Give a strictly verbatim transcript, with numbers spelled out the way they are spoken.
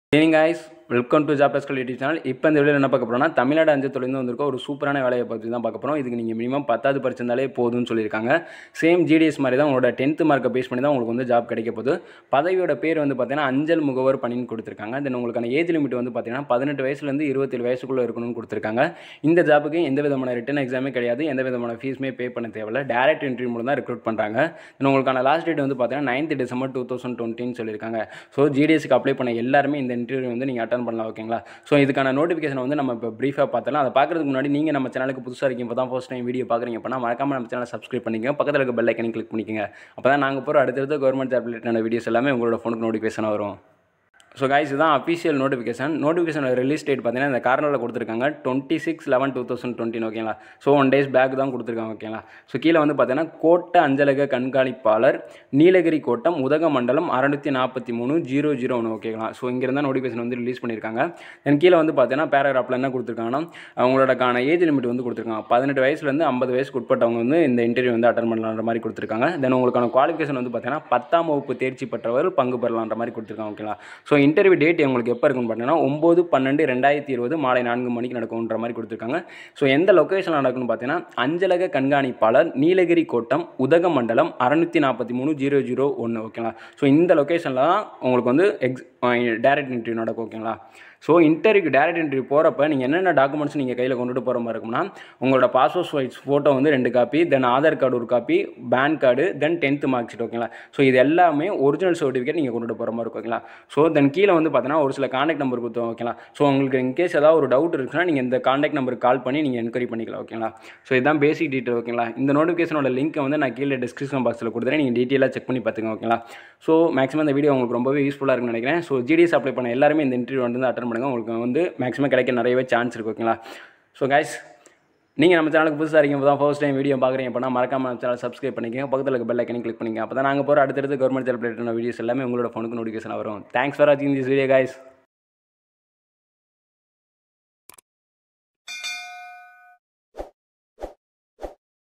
Hey guys, welcome to Job Pascal YouTube channel. இப்போ இந்த வீடியோல என்ன பார்க்க போறோம்னா தமிழ்நாடு அஞ்சல்துறையிலிருந்து வந்திருக்க ஒரு சூப்பரான வேலையை பற்றி தான் பார்க்க போறோம். இதுக்கு நீங்க மினிமம் பத்தாவது படிச்சிருந்தாலே போதும்னு சொல்லியிருக்காங்க. சேம் G D S மாதிரி தான் உங்களோட tenth மார்க்கை பேஸ் பண்ணி தான் உங்களுக்கு வந்து ஜாப் கிடைக்க போகுது. பதவியோட பேர் வந்து பார்த்தீங்கன்னா அஞ்சல் முகவர் பணின்னு கொடுத்துருக்காங்க. தென் உங்களுக்கான ஏஜ் லிமிட் வந்து பார்த்தீங்கன்னா பதினெட்டு வயசுலேருந்து இருபத்தேழு வயசுக்குள்ளே இருக்கணும்னு கொடுத்துருக்காங்க. இந்த ஜாப்புக்கு எந்த விதமான ரிட்டன் எக்ஸாமே கிடையாது, எந்த விதமான ஃபீஸுமே பே பண்ண தேவையில்ல. டேரக்ட் இன்டர்வியூ மூலம் தான் ரெக்ரூட் பண்ணுறாங்க. தென் உங்களுக்கான லாஸ்ட் டேட் வந்து பார்த்தீங்கன்னா நைன்த் டிசம்பர் டூ தௌசண்ட் டுவெண்ட்டின்னு சொல்லியிருக்காங்க. ஸோ ஜிடிஎஸ்க்கு அப்ளை பண்ண எல்லாருமே இந்த இன்டர்வியூ வந்து நீங்கள் அட்டன் பண்ணலாம். ஓகேங்களா? ஸோ இதுக்கான நோட்டிஃபிகேஷன் வந்து நம்ம இப்போ ப்ரீஃபாக பார்த்தலாம். அதை பார்க்குறதுக்கு முன்னாடி நீங்கள் நம்ம சேனலுக்கு புதுசாக இருக்கீங்க, இப்போ தான் ஃபர்ஸ்ட் டைம் வீடியோ பார்க்குறீங்க அப்படின்னா மறக்காம நம்ம சேனலை சப்ஸ்கிரைப் பண்ணிக்கோங்க. பக்கத்தில் இருக்க பெல் ஐக்கனை கிளிக் பண்ணிக்கோங்க. அப்போ தான் நாங்கள் போகிற அடுத்தடுத்த கவர்மெண்ட் ஜாப் ரிலேட்டடான வீடியோஸ் எல்லாமே உங்களோட ஃபோனுக்கு நோட்டிஃபிகேஷன் வரும். ஸோ கைஸ், இதுதான் official notification. Notification release date பார்த்தீங்கன்னா இந்த கார்னரில் கொடுத்துருக்காங்க twenty six eleven two thousand டுவெண்ட்டின் ஓகேங்களா? ஸோ ஒன் டேஸ் பேக் தான் கொடுத்துருக்காங்க. ஓகேங்களா? ஸோ கீழே வந்து பார்த்தீங்கன்னா கோட்ட அஞ்சலக கண்காணிப்பாளர் நீலகிரி கோட்டம் உதகமண்டலம் அறுநூற்றி நாற்பத்தி மூணு ஜீரோ ஜீரோ ஒன்று ஓகேங்களா? ஸோ இங்கே இருந்தால் நோட்டிஃபிகேஷன் வந்து ரிலீஸ் பண்ணியிருக்காங்க. தென் கீழே வந்து பார்த்தீங்கன்னா பேராகிராஃபில் என்ன கொடுத்துருக்காங்கன்னா அவங்களோடக்கான ஏஜ் லிமிட் வந்து கொடுத்துருக்காங்க. பதினெட்டு வயசுலேருந்து ஐம்பது வயசுக்கு உட்பட்டவங்க வந்து இந்த இன்டர்வியூ வந்து அட்டன் பண்ணலான்ற மாதிரி கொடுத்துருக்காங்க. தென் உங்களுக்கான குவாலிஃபிகேஷன் வந்து பார்த்தீங்கன்னா பத்தாம் வகுப்பு தேர்ச்சி பெற்றவர் பங்கு பெறலான்ற மாதிரி கொடுத்துருக்காங்க. ஓகேங்களா? ஸோ இன்டர்வியூ டேட் உங்களுக்கு எப்போ இருக்குன்னு பார்த்தீங்கன்னா ஒம்பது பன்னெண்டு ரெண்டாயிரத்தி இருபது மாலை நான்கு மணிக்கு நடக்கும்ன்ற மாதிரி கொடுத்துருக்காங்க. ஸோ எந்த லொக்கேஷனில் நடக்குன்னு பார்த்தீங்கன்னா அஞ்சலக கண்காணிப்பாளர் நீலகிரி கோட்டம் உதகமண்டலம் அறுநூற்றி நாற்பத்தி மூணு ஜீரோ ஜீரோ ஒன்று ஓகேங்களா? ஸோ இந்த லொக்கேஷனில் தான் உங்களுக்கு வந்து எக்ஸ் டேரக்ட் இன்டர்வியூ நடக்கும். ஓகேங்களா? ஸோ இன்டர்வியூ டேரக்ட் இன்டர்வியூ போகிறப்ப நீங்கள் என்னென்ன டாக்குமெண்ட்ஸ் நீங்கள் கையில் கொண்டுட்டு போகிற மாதிரி இருக்கும்னா உங்களோட பாஸ்போர்ட் சைஸ் ஃபோட்டோ வந்து ரெண்டு காப்பி, தென் ஆதார் கார்டு ஒரு copy, PAN card, then tenth mark sheet ஓகேங்களா? ஸோ இது எல்லாமே ஒரிஜினல் சர்டிஃபிகேட் நீங்கள் கொண்டுட்டு போகிற மாதிரி இருக்கும். ஓகேங்களா? ஸோ தென் கீழே வந்து பார்த்தீங்கன்னா ஒரு சில கான்டாக்ட் நம்பர் கொடுத்தோம். ஓகேங்களா? ஸோ உங்களுக்கு இன்கேஸ் ஏதாவது ஒரு டவுட் இருக்குன்னா நீங்கள் இந்த கான்டாக்ட் நம்பருக்கு கால் பண்ணி நீங்கள் என்கொயரி பண்ணிக்கலாம். ஓகேங்களா? ஸோ இதுதான் பேசிக் டீட்டெயில். ஓகேங்களா? இந்த நோட்டிஃபிகேஷனோட லிங்க்கை வந்து நான் கீழே டிஸ்கிரிப்ஷன் பாக்ஸில் கொடுத்துறேன், நீங்கள் டீட்டெயிலாக செக் பண்ணி பார்த்துங்க. ஓகேங்களா? ஸோ மேக்ஸிமம் இந்த வீடியோ உங்களுக்கு ரொம்பவே யூஸ்ஃபுல்லாக இருக்குன்னு நினைக்கிறேன். ஸோ ஜிடிஎஸ் அப்ளை பண்ண எல்லாருமே இந்த இன்டர்வியூ வந்து அட்டன் பண்ணுங்கள். உங்களுக்கு வந்து மேக்ஸிமம் கிடைக்க நிறையவே சான்ஸ் இருக்குது. ஓகேங்களா? ஸோ கைஸ், நீங்கள் நம்ம சேனலுக்கு புதுசாக இருக்கீங்க, இப்போ தான் ஃபர்ஸ்ட் டைம் வீடியோ பார்க்குறீங்க அப்படின்னா மறக்காம நம்ம சேனல் சப்ஸ்கிரைப் பண்ணிக்கங்க. பக்கத்தில் இருக்க பெல் ஐக்கனை கிளிக் பண்ணிங்க. அப்போ தான் நாங்கள் போகிற அடுத்தடுத்து கவர்மெண்ட் ஜாப் ரிலேட்டடான வீடியோஸ் எல்லாமே உங்களோட ஃபோனுக்கு நோட்டிஃபிகேஷன் வரும். தேங்க்ஸ் ஃபார் வாட்சிங் திஸ் வீடியோ கைஸ்.